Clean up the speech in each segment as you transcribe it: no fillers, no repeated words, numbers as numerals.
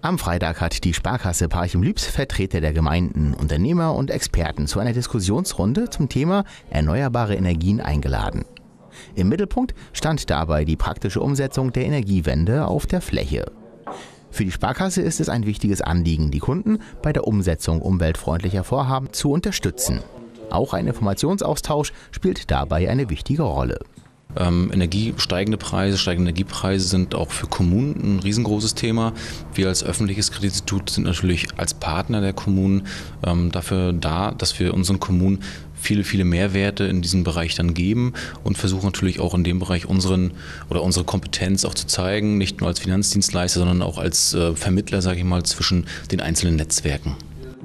Am Freitag hat die Sparkasse Parchim-Lübs Vertreter der Gemeinden, Unternehmer und Experten zu einer Diskussionsrunde zum Thema erneuerbare Energien eingeladen. Im Mittelpunkt stand dabei die praktische Umsetzung der Energiewende auf der Fläche. Für die Sparkasse ist es ein wichtiges Anliegen, die Kunden bei der Umsetzung umweltfreundlicher Vorhaben zu unterstützen. Auch ein Informationsaustausch spielt dabei eine wichtige Rolle. Steigende Energiepreise sind auch für Kommunen ein riesengroßes Thema. Wir als öffentliches Kreditinstitut sind natürlich als Partner der Kommunen dafür da, dass wir unseren Kommunen viele Mehrwerte in diesem Bereich dann geben und versuchen natürlich auch in dem Bereich unsere Kompetenz auch zu zeigen, nicht nur als Finanzdienstleister, sondern auch als Vermittler, sage ich mal, zwischen den einzelnen Netzwerken.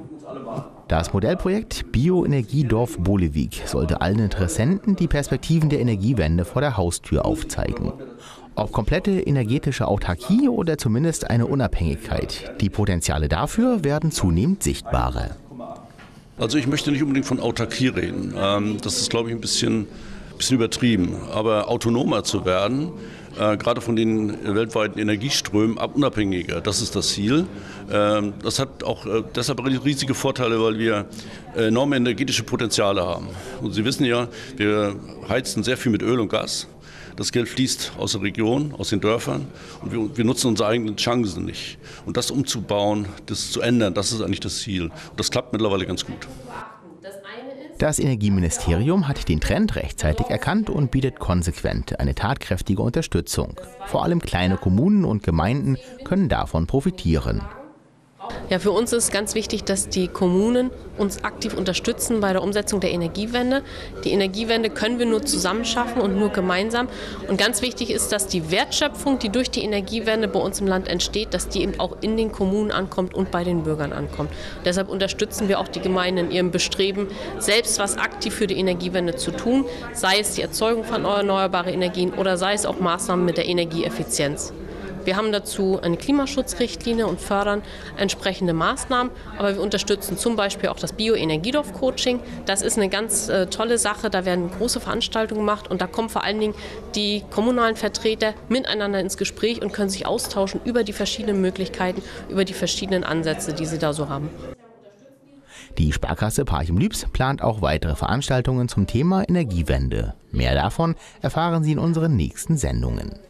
Das Modellprojekt Bioenergiedorf Bolewig sollte allen Interessenten die Perspektiven der Energiewende vor der Haustür aufzeigen. Ob komplette energetische Autarkie oder zumindest eine Unabhängigkeit, die Potenziale dafür werden zunehmend sichtbarer. Also ich möchte nicht unbedingt von Autarkie reden. Das ist, glaube ich, ein bisschen übertrieben. Aber autonomer zu werden, gerade von den weltweiten Energieströmen unabhängiger, das ist das Ziel. Das hat auch deshalb riesige Vorteile, weil wir enorme energetische Potenziale haben. Und Sie wissen ja, wir heizen sehr viel mit Öl und Gas. Das Geld fließt aus der Region, aus den Dörfern und wir nutzen unsere eigenen Chancen nicht. Und das umzubauen, das zu ändern, das ist eigentlich das Ziel. Und das klappt mittlerweile ganz gut. Das Energieministerium hat den Trend rechtzeitig erkannt und bietet konsequent eine tatkräftige Unterstützung. Vor allem kleine Kommunen und Gemeinden können davon profitieren. Ja, für uns ist ganz wichtig, dass die Kommunen uns aktiv unterstützen bei der Umsetzung der Energiewende. Die Energiewende können wir nur zusammen schaffen und nur gemeinsam. Und ganz wichtig ist, dass die Wertschöpfung, die durch die Energiewende bei uns im Land entsteht, dass die eben auch in den Kommunen ankommt und bei den Bürgern ankommt. Deshalb unterstützen wir auch die Gemeinden in ihrem Bestreben, selbst was aktiv für die Energiewende zu tun, sei es die Erzeugung von erneuerbaren Energien oder sei es auch Maßnahmen mit der Energieeffizienz. Wir haben dazu eine Klimaschutzrichtlinie und fördern entsprechende Maßnahmen, aber wir unterstützen zum Beispiel auch das Bioenergiedorf-Coaching. Das ist eine ganz tolle Sache, da werden große Veranstaltungen gemacht und da kommen vor allen Dingen die kommunalen Vertreter miteinander ins Gespräch und können sich austauschen über die verschiedenen Möglichkeiten, über die verschiedenen Ansätze, die sie da so haben. Die Sparkasse Parchim-Lübs plant auch weitere Veranstaltungen zum Thema Energiewende. Mehr davon erfahren Sie in unseren nächsten Sendungen.